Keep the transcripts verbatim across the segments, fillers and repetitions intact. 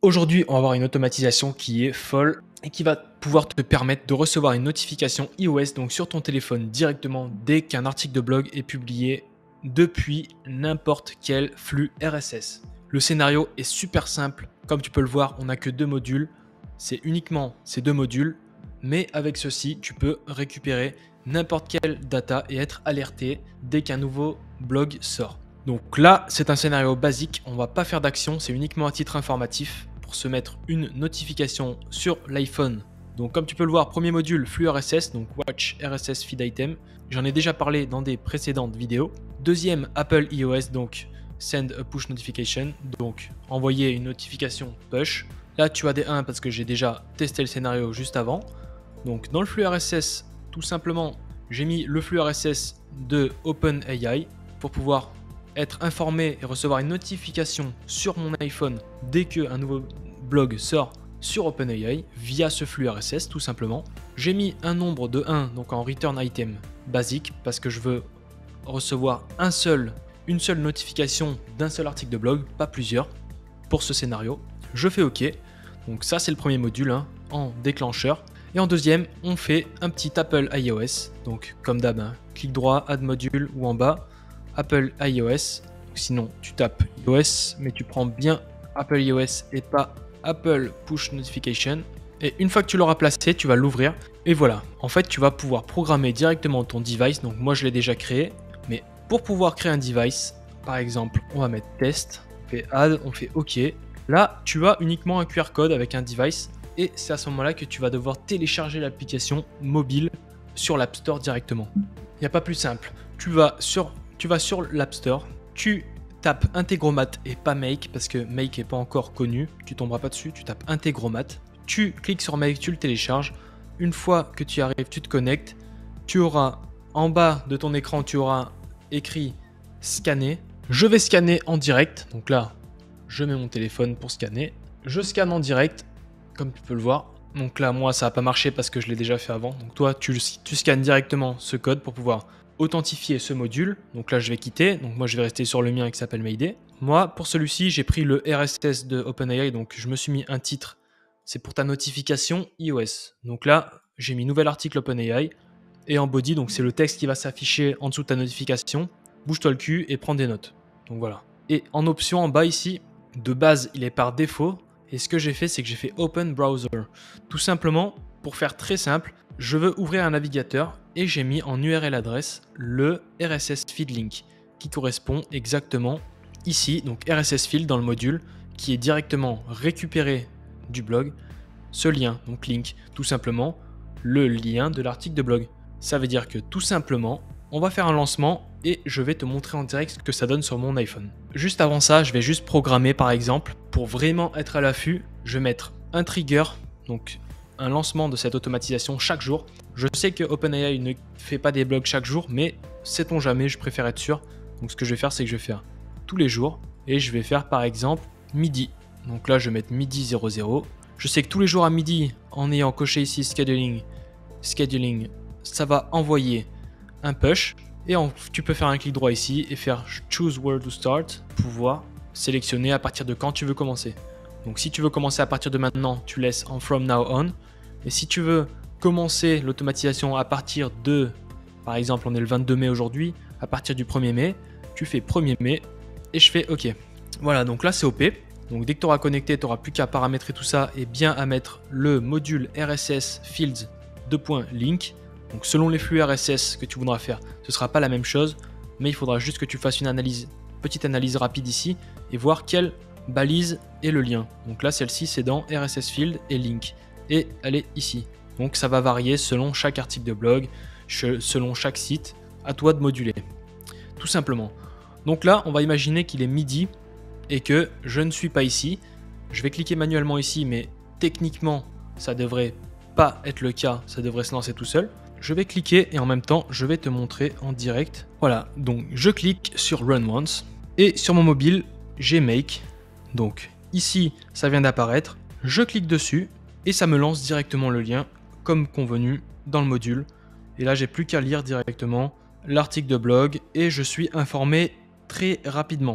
Aujourd'hui, on va avoir une automatisation qui est folle et qui va pouvoir te permettre de recevoir une notification iOS donc sur ton téléphone directement dès qu'un article de blog est publié depuis n'importe quel flux R S S. Le scénario est super simple. Comme tu peux le voir, on n'a que deux modules. C'est uniquement ces deux modules, mais avec ceci, tu peux récupérer n'importe quelle data et être alerté dès qu'un nouveau blog sort. Donc là, c'est un scénario basique. On ne va pas faire d'action, c'est uniquement à titre informatif pour se mettre une notification sur l'iPhone. Donc comme tu peux le voir, premier module, flux R S S, donc Watch R S S Feed Item. J'en ai déjà parlé dans des précédentes vidéos. Deuxième, Apple iOS, donc Send a Push Notification, donc envoyer une notification push. Là, tu as des un parce que j'ai déjà testé le scénario juste avant. Donc dans le flux R S S, tout simplement, j'ai mis le flux R S S de OpenAI pour pouvoir être informé et recevoir une notification sur mon iPhone dès qu'un nouveau blog sort sur OpenAI via ce flux R S S tout simplement. J'ai mis un nombre de un donc en return item basique parce que je veux recevoir un seul, une seule notification d'un seul article de blog, pas plusieurs pour ce scénario. Je fais OK. Donc ça c'est le premier module hein, en déclencheur. Et en deuxième, on fait un petit Apple iOS. Donc comme d'hab, hein, clic droit, add module ou en bas. Apple iOS, sinon tu tapes iOS, mais tu prends bien Apple iOS et pas Apple Push Notification. Et une fois que tu l'auras placé, tu vas l'ouvrir. Et voilà, en fait, tu vas pouvoir programmer directement ton device. Donc moi, je l'ai déjà créé. Mais pour pouvoir créer un device, par exemple, on va mettre test, on fait add, on fait OK. Là, tu as uniquement un Q R code avec un device. Et c'est à ce moment-là que tu vas devoir télécharger l'application mobile sur l'App Store directement. Il n'y a pas plus simple. Tu vas sur Tu vas sur l'App Store, tu tapes Integromat et pas Make parce que Make n'est pas encore connu, tu tomberas pas dessus, tu tapes Integromat, tu cliques sur Make, tu le télécharges. Une fois que tu y arrives, tu te connectes, tu auras en bas de ton écran, tu auras écrit scanner. Je vais scanner en direct, donc là, je mets mon téléphone pour scanner. Je scanne en direct, comme tu peux le voir. Donc là, moi, ça n'a pas marché parce que je l'ai déjà fait avant. Donc toi, tu, tu scannes directement ce code pour pouvoir authentifier ce module. Donc là, je vais quitter. Donc moi, je vais rester sur le mien qui s'appelle Mayday. Moi, pour celui-ci, j'ai pris le R S S de OpenAI. Donc je me suis mis un titre. C'est pour ta notification iOS. Donc là, j'ai mis nouvel article OpenAI. Et en body, donc c'est le texte qui va s'afficher en dessous de ta notification. Bouge-toi le cul et prends des notes. Donc voilà. Et en option en bas ici, de base, il est par défaut. Et ce que j'ai fait, c'est que j'ai fait Open Browser. Tout simplement, pour faire très simple, je veux ouvrir un navigateur et j'ai mis en U R L adresse le R S S feed link qui correspond exactement ici, donc R S S feed dans le module qui est directement récupéré du blog, ce lien, donc link, tout simplement le lien de l'article de blog. Ça veut dire que tout simplement, on va faire un lancement et je vais te montrer en direct ce que ça donne sur mon iPhone. Juste avant ça, je vais juste programmer par exemple pour vraiment être à l'affût, je vais mettre un trigger, donc un lancement de cette automatisation chaque jour. Je sais que OpenAI ne fait pas des blogs chaque jour, mais sait-on jamais, je préfère être sûr. Donc ce que je vais faire, c'est que je vais faire tous les jours et je vais faire par exemple midi. Donc là, je vais mettre midi zéro zéro. Je sais que tous les jours à midi, en ayant coché ici scheduling, scheduling, ça va envoyer un push. Et en, tu peux faire un clic droit ici et faire choose where to start pour pouvoir sélectionner à partir de quand tu veux commencer. Donc si tu veux commencer à partir de maintenant, tu laisses en from now on. Et si tu veux commencer l'automatisation à partir de, par exemple on est le vingt-deux mai aujourd'hui, à partir du premier mai, tu fais premier mai et je fais OK. Voilà, donc là c'est O P. Donc dès que tu auras connecté, tu n'auras plus qu'à paramétrer tout ça et bien à mettre le module R S S fields deux.link. Donc selon les flux R S S que tu voudras faire, ce ne sera pas la même chose, mais il faudra juste que tu fasses une analyse, petite analyse rapide ici et voir quelle balise est le lien. Donc là celle-ci c'est dans R S S field et link et elle est ici. Donc ça va varier selon chaque article de blog, selon chaque site, à toi de moduler. Tout simplement. Donc là on va imaginer qu'il est midi et que je ne suis pas ici. Je vais cliquer manuellement ici, mais techniquement ça devrait pas être le cas, ça devrait se lancer tout seul. Je vais cliquer et en même temps je vais te montrer en direct. Voilà, donc je clique sur Run Once et sur mon mobile j'ai Make. Donc ici ça vient d'apparaître, je clique dessus et ça me lance directement le lien comme convenu dans le module. Et là j'ai plus qu'à lire directement l'article de blog et je suis informé très rapidement.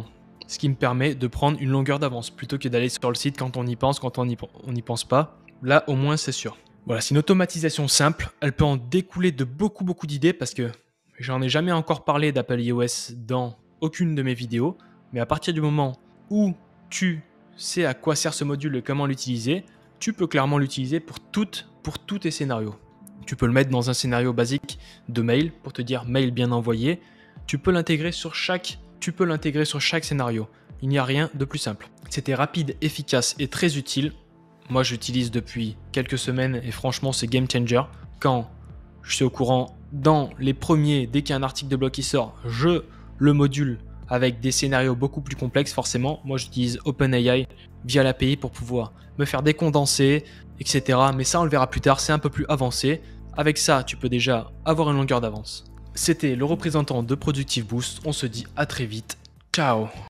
ce qui me permet de prendre une longueur d'avance plutôt que d'aller sur le site quand on y pense, quand on n'y on n'y pense pas. Là, au moins, c'est sûr. Voilà, c'est une automatisation simple. Elle peut en découler de beaucoup, beaucoup d'idées parce que j'en ai jamais encore parlé d'Apple iOS dans aucune de mes vidéos. Mais à partir du moment où tu sais à quoi sert ce module et comment l'utiliser, tu peux clairement l'utiliser pour, toutes, pour tous tes scénarios. Tu peux le mettre dans un scénario basique de mail pour te dire mail bien envoyé. Tu peux l'intégrer sur chaque, tu peux l'intégrer sur chaque scénario. Il n'y a rien de plus simple. C'était rapide, efficace et très utile. Moi, j'utilise depuis quelques semaines et franchement, c'est game changer. Quand je suis au courant, dans les premiers, dès qu'il y a un article de blog qui sort, je le module avec des scénarios beaucoup plus complexes. Forcément, moi, j'utilise OpenAI via l'A P I pour pouvoir me faire des condensés, et cetera. Mais ça, on le verra plus tard, c'est un peu plus avancé. Avec ça, tu peux déjà avoir une longueur d'avance. C'était le représentant de Productive Boost. On se dit à très vite. Ciao!